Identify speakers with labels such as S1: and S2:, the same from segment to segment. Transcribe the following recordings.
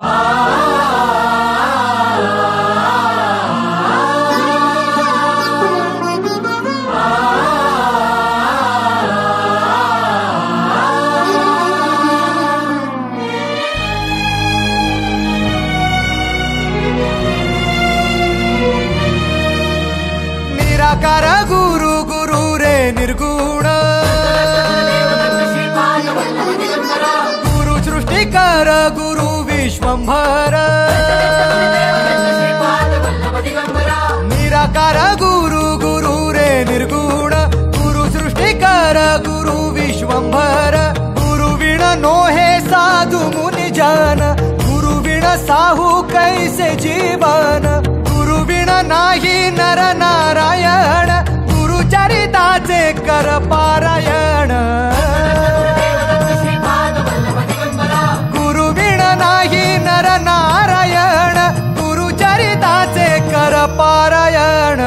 S1: निराकार गुरु गुरु रे निर्गुण गुरु सृष्टिकर गुरु विश्वंभर निराकार गुरु गुरु रे निर्गुण गुरु सृष्टिकर गुरु विश्वंभर गुरु विण नोहे साधु मुनि जन गुरु विण साहू कैसे जीवन गुरु विण नाही नर नारायण गुरु चरिताचे कर पारायण गुरु विण नाही नर नारायण गुरु चरिताचे कर पारायण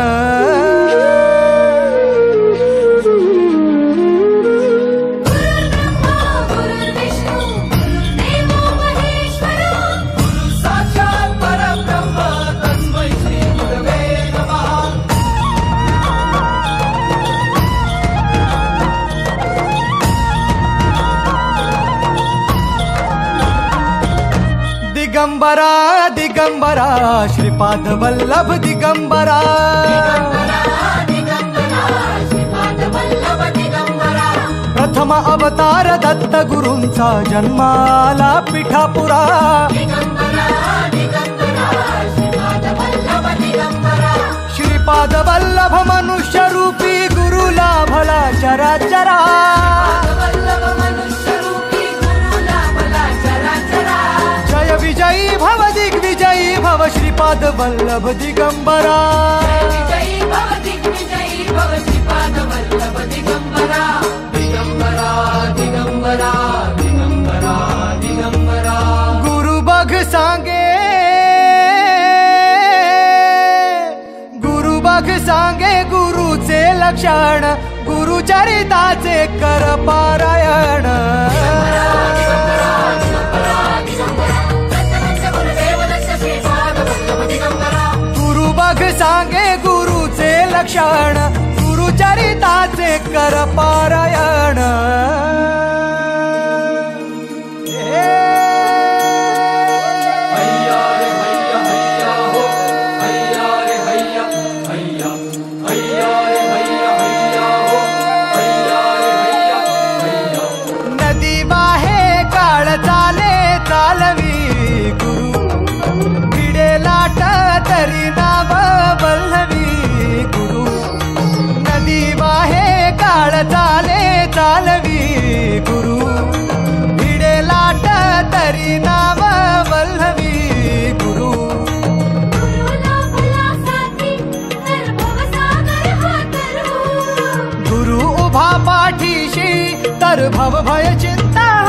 S1: दिगंबरा दिगंबरा श्रीपाद वल्लभ दिगंबरा प्रथम अवतार दत्त गुरूंचा जन्माला पिठापुरा श्रीपाद वल्लभ मनुष्य रूपी गुरु लाभला चराचरा विजयी भव दिग्विजयी भव श्रीपाद वल्लभ दिगंबरा दिगंबरा दिगंबरा दिगंबरा दिगंबरा गुरु बघ सांगे गुरु बघ सांगे गुरुचे लक्षण गुरु चरिताचे कर पारायण सांगे गुरुचे लक्षण गुरु चरिताचे कर पारायण नदी वाहे काळ चाले चालवी गुरु भिडे लाट तरी नाव वल्लवी गुरु नदी वाहे काळ चाले चालवी गुरु भिडे लाट तरी नाव वल्लवी गुरु गुरु उभा पाठीशी तर भव भय चिंता